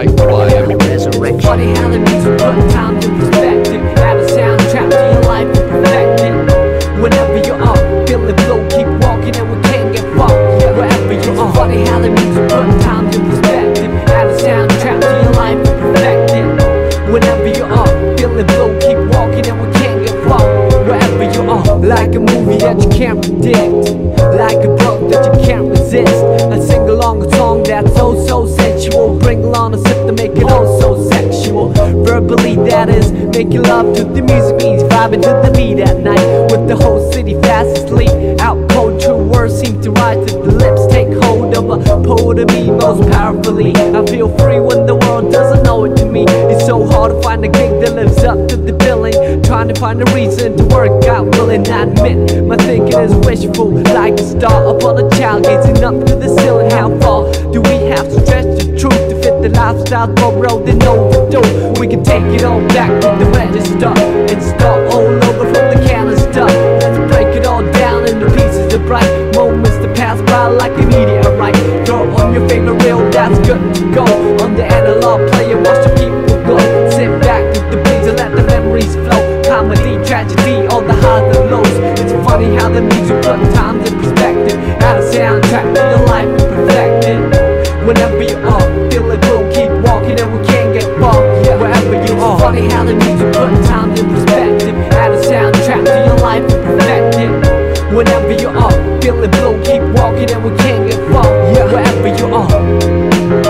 life quiet. Resurrection. It's funny how the music put time to perspective. Add a soundtrack to your life and perfect it. Whenever you're up, feel the flow, keep walking and we can't get far. Wherever you're up. It's funny how the music put time to perspective. Add a soundtrack to your life and perfect it. Whenever you're up, feel the flow, keep walking and we can't get far. Wherever you're up. Like a movie that you can't predict, like a book that you can't resist. I sing along a song that's so sensual. Bring along a sip to make it oh so sexual. Verbally that is, making love to the music means vibing to the beat at night. With the whole city fast asleep, out cold, true words seem to rise to the lips. Take hold of a poet of me most powerfully. I feel free when the world doesn't know it to me. It's so hard to find a gig that lives up to the billing. Trying to find a reason to work out, willing I admit my thinking is wishful. Like a star upon a child gazing up to the ceiling. How far do we have to stretch the truth to fit the lifestyle for road and overdue? We can take it all back to the register and start all over from the canister. Let's break it all down into pieces of bright moments that pass by like a meteorite. Throw on your favorite reel, that's good to go. On the analog player, watch the people go. Sit back with the breeze and let the memories flow. Comedy, tragedy, all the highs and lows. It's funny how the music put times in perspective. Add a soundtrack to your life and perfect it. Whenever you're up, feel it will keep walking and we can't get far. Wherever you are. It's funny how the music put times in perspective. Add a soundtrack to your life and perfect it. Whenever you're up, feel it will keep walking and we can't get far. Wherever you are.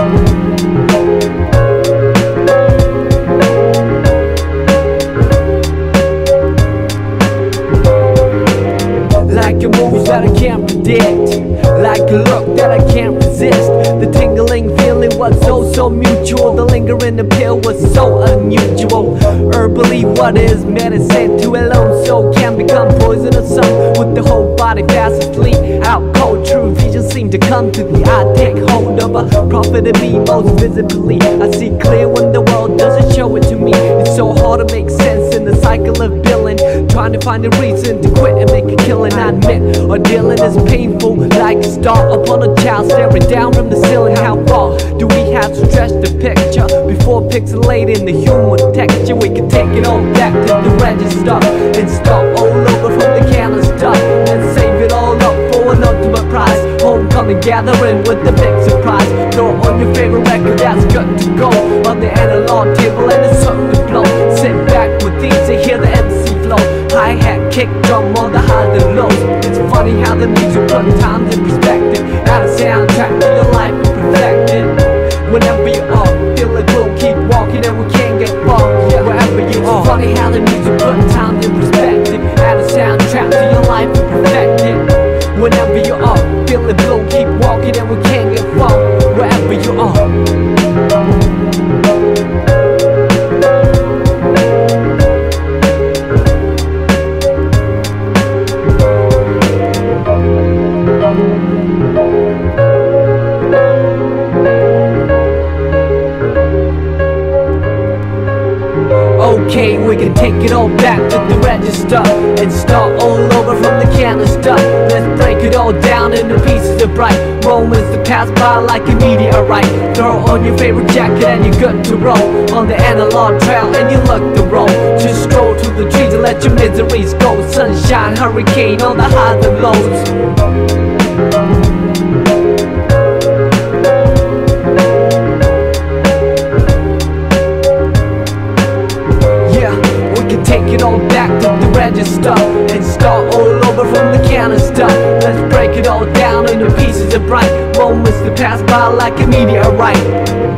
Like a move that I can't predict, like a look that I can't resist. The tingling feeling was so mutual. The lingering appeal was so unusual. Herbally what is medicine to a lone soul can become poisonous. Some with the whole body fast asleep, out cold. True vision seem to come to the eye. Take hold of a prophet of me most visibly. I see clear when the world doesn't show it to me. It's so hard to make sense in the cycle of billing. Trying to find a reason to quit and make a killing. I admit, our dealing is painful. Like a star upon a child staring down from the ceiling. How far do we have to stretch the picture before pixelating the human texture? We can take it all back to the register and start all over from the canister and save it all up for an ultimate prize. Homecoming gathering with the big surprise. Throw on your favorite record that's good to go on the analog table and it's something to blow. Sit back with these and hear the MC flow. Hi-hat, kick, drum on the highs and lows. It's funny how the music put times in perspective. Add a soundtrack to your life and perfect it. Whenever you're up, feel it will keep walking and we can't get far. Wherever you are. It's funny how the music put times in perspective. Add a soundtrack to your life and perfect it. Whenever you're up, feel it will keep walking and we can't get far. Wherever you are. Okay, we can take it all back to the register and start all over from the canister. Let's break it all down into pieces of bright moments that pass by like a meteorite. Throw on your favorite jacket and you're good to roll on the analog trail and you look the roll. Just stroll through the trees and let your miseries go. Sunshine, hurricane, all the highs and lows. Take it all back to the register and start all over from the canister. Let's break it all down into pieces of bright moments that pass by like a meteorite.